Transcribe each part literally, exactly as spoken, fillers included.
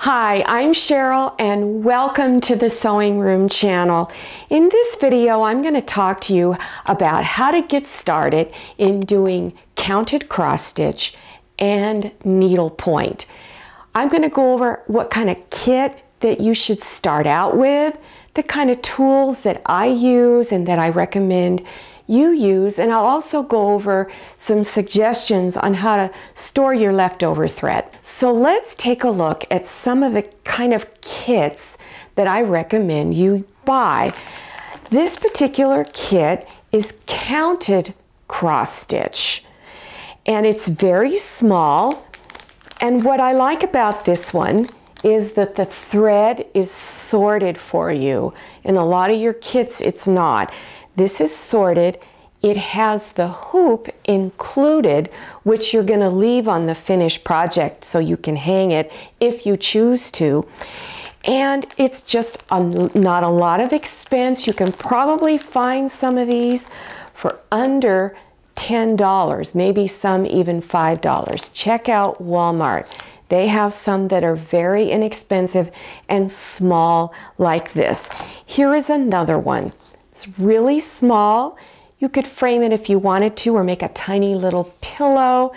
Hi, I'm Cheryl and welcome to the Sewing Room channel. In this video, I'm going to talk to you about how to get started in doing counted cross stitch and needlepoint. I'm going to go over what kind of kit that you should start out with, the kind of tools that I use and that I recommend you use, and I'll also go over some suggestions on how to store your leftover thread. So let's take a look at some of the kind of kits that I recommend you buy. This particular kit is counted cross stitch, and it's very small. And what I like about this one is that the thread is sorted for you. In a lot of your kits, it's not. This is sorted. It has the hoop included, which you're going to leave on the finished project so you can hang it if you choose to. And it's just a, not a lot of expense. You can probably find some of these for under ten dollars, maybe some even five dollars. Check out Walmart. They have some that are very inexpensive and small like this. Here is another one. It's really small. You could frame it if you wanted to, or make a tiny little pillow,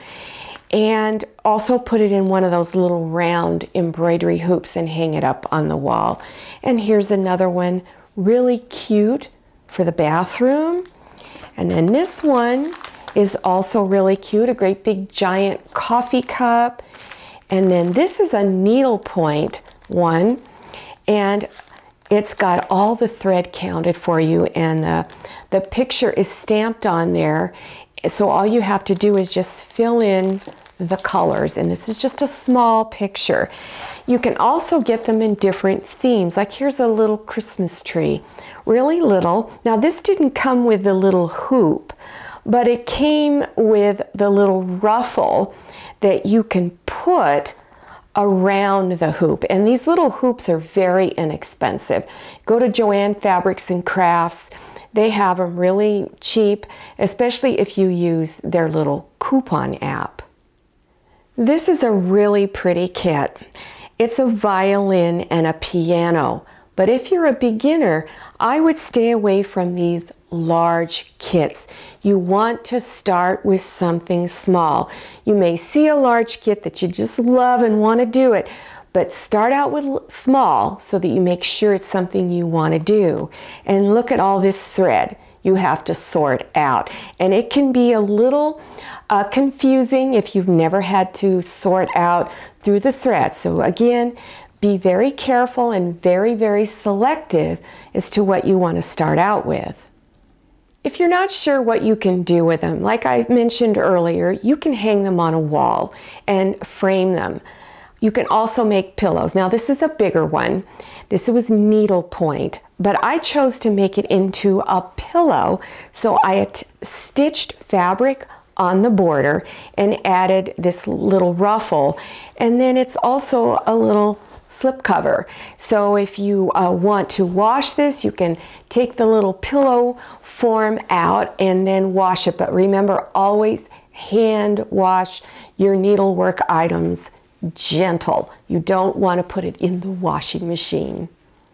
and also put it in one of those little round embroidery hoops and hang it up on the wall. And here's another one, really cute for the bathroom. And then this one is also really cute, a great big giant coffee cup. And then this is a needlepoint one, and it's got all the thread counted for you, and the, the picture is stamped on there. So all you have to do is just fill in the colors, and this is just a small picture. You can also get them in different themes. Like here's a little Christmas tree, really little. Now this didn't come with the little hoop, but it came with the little ruffle that you can put around the hoop. And these little hoops are very inexpensive. Go to Joann Fabrics and Crafts. They have them really cheap, especially if you use their little coupon app. This is a really pretty kit. It's a violin and a piano. But if you're a beginner, I would stay away from these large kits. You want to start with something small. You may see a large kit that you just love and want to do it, but start out with small so that you make sure it's something you want to do. And look at all this thread you have to sort out. And it can be a little uh, confusing if you've never had to sort out through the thread. So again, be very careful and very, very selective as to what you want to start out with. If you're not sure what you can do with them, like I mentioned earlier, you can hang them on a wall and frame them. You can also make pillows. Now this is a bigger one. This was needlepoint, but I chose to make it into a pillow. So I stitched fabric on the border and added this little ruffle. And then it's also a little slip cover. So if you uh, want to wash this, you can take the little pillow form out and then wash it. But remember, always hand wash your needlework items gentle. You don't want to put it in the washing machine.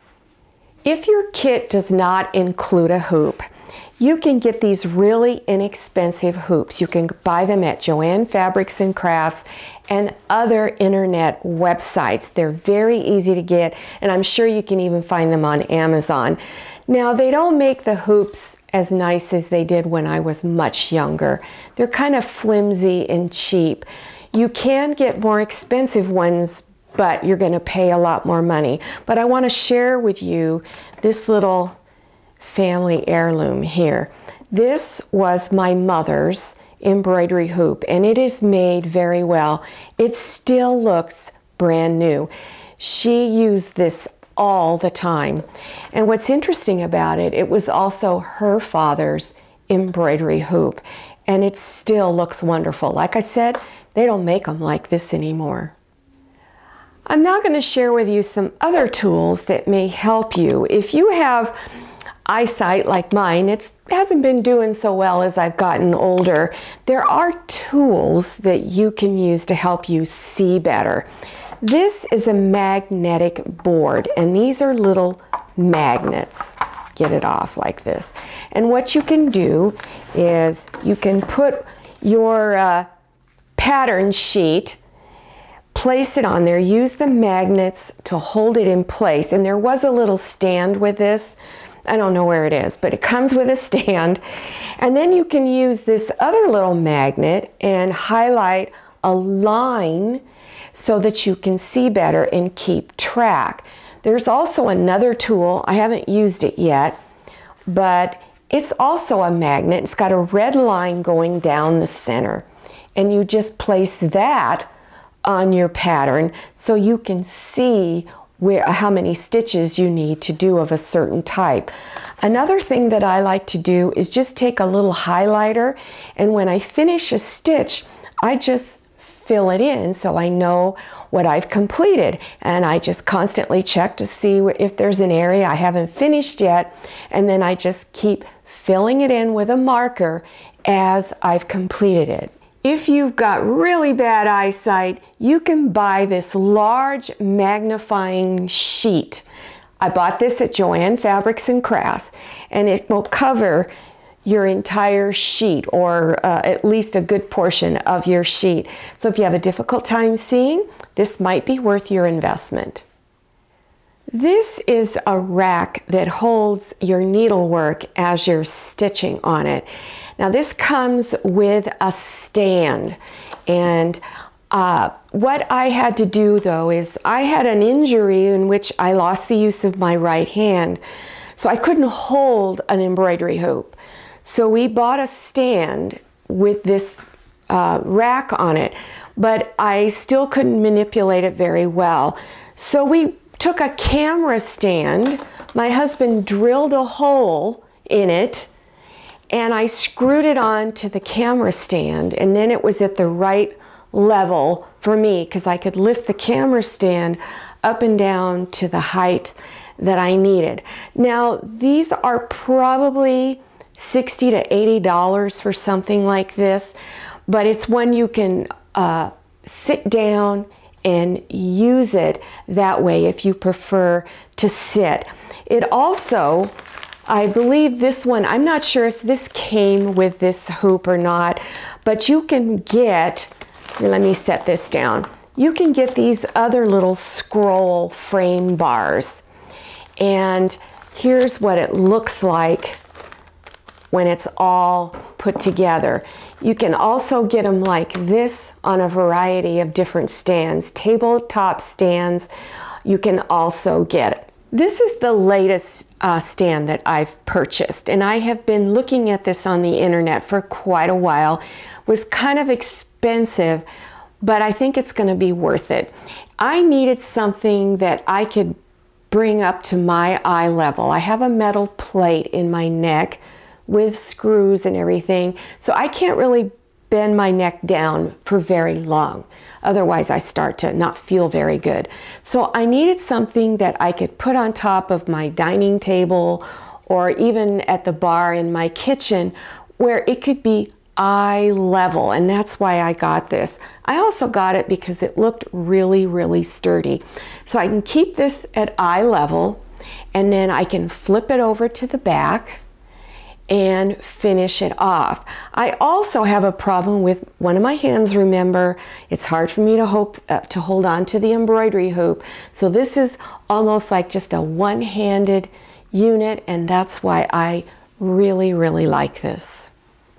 If your kit does not include a hoop, you can get these really inexpensive hoops. You can buy them at Joann Fabrics and Crafts and other internet websites. They're very easy to get, and I'm sure you can even find them on Amazon. Now, they don't make the hoops as nice as they did when I was much younger. They're kind of flimsy and cheap. You can get more expensive ones, but you're going to pay a lot more money. But I want to share with you this little family heirloom here. This was my mother's embroidery hoop, and it is made very well. It still looks brand new. She used this all the time. And what's interesting about it, it was also her father's embroidery hoop, and it still looks wonderful. Like I said, they don't make them like this anymore. I'm now going to share with you some other tools that may help you. If you have eyesight like mine, it hasn't been doing so well as I've gotten older. There are tools that you can use to help you see better. This is a magnetic board, and these are little magnets. Get it off like this. And what you can do is you can put your uh, pattern sheet, place it on there, use the magnets to hold it in place. And there was a little stand with this. I don't know where it is, but it comes with a stand. And then you can use this other little magnet and highlight a line so that you can see better and keep track. There's also another tool. I haven't used it yet, but it's also a magnet. It's got a red line going down the center. And you just place that on your pattern so you can see where how many stitches you need to do of a certain type. Another thing that I like to do is just take a little highlighter, and when I finish a stitch, I just fill it in so I know what I've completed. And I just constantly check to see if there's an area I haven't finished yet, and then I just keep filling it in with a marker as I've completed it. If you've got really bad eyesight, you can buy this large magnifying sheet. I bought this at Joann Fabrics and Crafts, and it will cover your entire sheet, or uh, at least a good portion of your sheet. So if you have a difficult time seeing, this might be worth your investment. This is a rack that holds your needlework as you're stitching on it. Now this comes with a stand, and uh, what I had to do though is I had an injury in which I lost the use of my right hand, so I couldn't hold an embroidery hoop. So we bought a stand with this uh, rack on it, but I still couldn't manipulate it very well. So we took a camera stand, my husband drilled a hole in it, and I screwed it on to the camera stand, and then it was at the right level for me because I could lift the camera stand up and down to the height that I needed. Now these are probably sixty to eighty dollars for something like this, but it's one you can uh, sit down and use it that way if you prefer to sit. It also, I believe this one, I'm not sure if this came with this hoop or not, but you can get, here, let me set this down. You can get these other little scroll frame bars. And here's what it looks like when it's all put together. You can also get them like this on a variety of different stands, tabletop stands. You can also get it. This is the latest uh, stand that I've purchased, and I have been looking at this on the internet for quite a while. It was kind of expensive, but I think it's going to be worth it. I needed something that I could bring up to my eye level. I have a metal plate in my neck with screws and everything, so I can't really bend my neck down for very long. Otherwise, I start to not feel very good. So I needed something that I could put on top of my dining table or even at the bar in my kitchen where it could be eye level, and that's why I got this. I also got it because it looked really, really sturdy. So I can keep this at eye level, and then I can flip it over to the back and finish it off. I also have a problem with one of my hands, remember. It's hard for me to, hope, uh, to hold on to the embroidery hoop. So this is almost like just a one-handed unit, and that's why I really, really like this.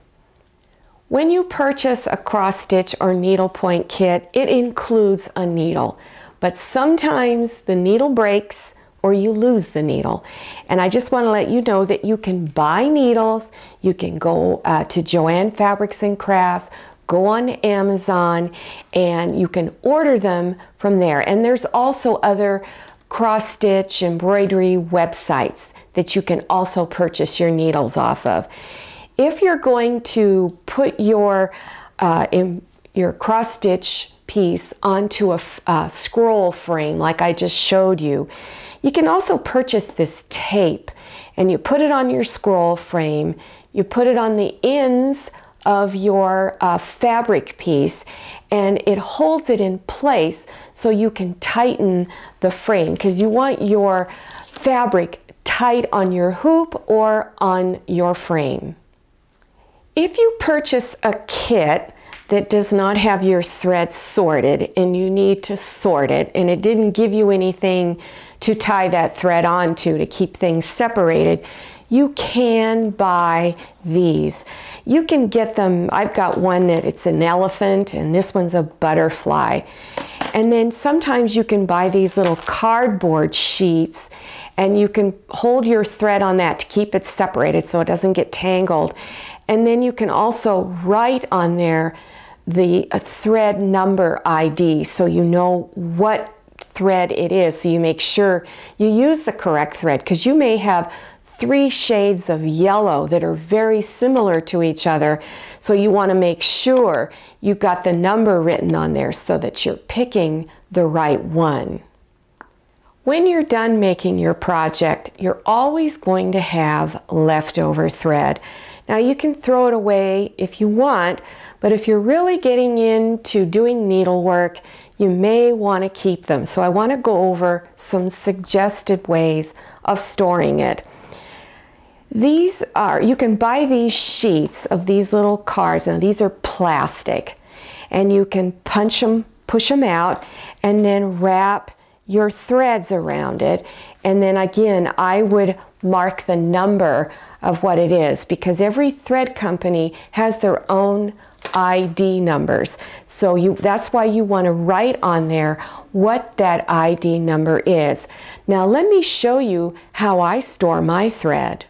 When you purchase a cross stitch or needlepoint kit, it includes a needle, but sometimes the needle breaks or you lose the needle. And I just want to let you know that you can buy needles. You can go uh, to Joann Fabrics and Crafts, go on Amazon, and you can order them from there. And there's also other cross-stitch embroidery websites that you can also purchase your needles off of. If you're going to put your, uh, in, your cross-stitch piece onto a uh, scroll frame like I just showed you, you can also purchase this tape, and you put it on your scroll frame, you put it on the ends of your uh, fabric piece, and it holds it in place so you can tighten the frame, because you want your fabric tight on your hoop or on your frame. If you purchase a kit that does not have your thread sorted and you need to sort it, and it didn't give you anything to tie that thread onto to keep things separated, you can buy these. You can get them, I've got one that it's an elephant and this one's a butterfly. And then sometimes you can buy these little cardboard sheets and you can hold your thread on that to keep it separated so it doesn't get tangled. And then you can also write on there the thread number I D so you know what thread it is, so you make sure you use the correct thread, because you may have three shades of yellow that are very similar to each other, so you want to make sure you got the number written on there so that you're picking the right one. When you're done making your project, you're always going to have leftover thread. Now you can throw it away if you want, but if you're really getting into doing needlework, you may want to keep them. So I want to go over some suggested ways of storing it. These are, you can buy these sheets of these little cards. Now these are plastic, and you can punch them, push them out, and then wrap your threads around it. And then again, I would mark the number of what it is, because every thread company has their own I D numbers. So you, that's why you want to write on there what that I D number is. Now let me show you how I store my thread.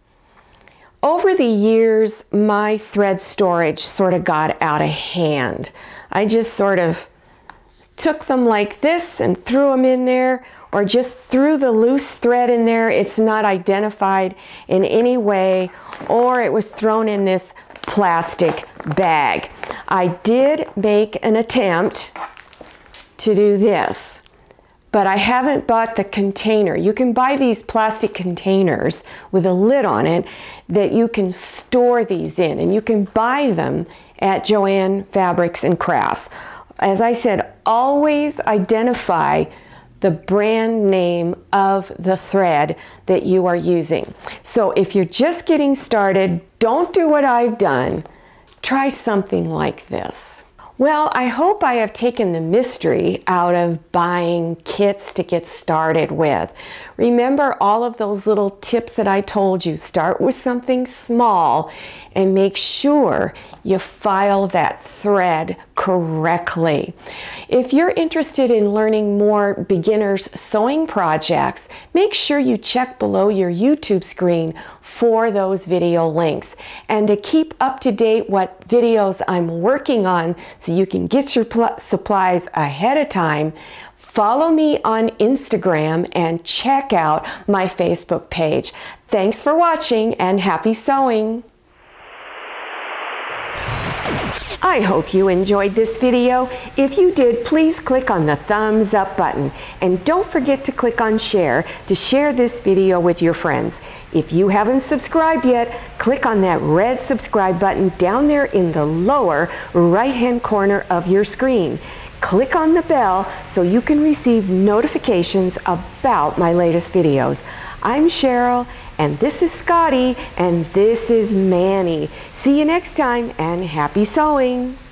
Over the years, my thread storage sort of got out of hand. I just sort of took them like this and threw them in there, or just threw the loose thread in there. It's not identified in any way, or it was thrown in this plastic bag. I did make an attempt to do this, but I haven't bought the container. You can buy these plastic containers with a lid on it that you can store these in, and you can buy them at Joann Fabrics and Crafts. As I said, always identify the brand name of the thread that you are using. So if you're just getting started, don't do what I've done. Try something like this. Well, I hope I have taken the mystery out of buying kits to get started with. Remember all of those little tips that I told you. Start with something small and make sure you file that thread correctly. If you're interested in learning more beginners sewing projects, make sure you check below your YouTube screen for those video links. And to keep up to date what videos I'm working on so you can get your supplies ahead of time, follow me on Instagram and check out my Facebook page. Thanks for watching and happy sewing! I hope you enjoyed this video. If you did, please click on the thumbs up button. And don't forget to click on share to share this video with your friends. If you haven't subscribed yet, click on that red subscribe button down there in the lower right-hand corner of your screen. Click on the bell so you can receive notifications about my latest videos. I'm Cheryl, and this is Scotty, and this is Manny. See you next time, and happy sewing!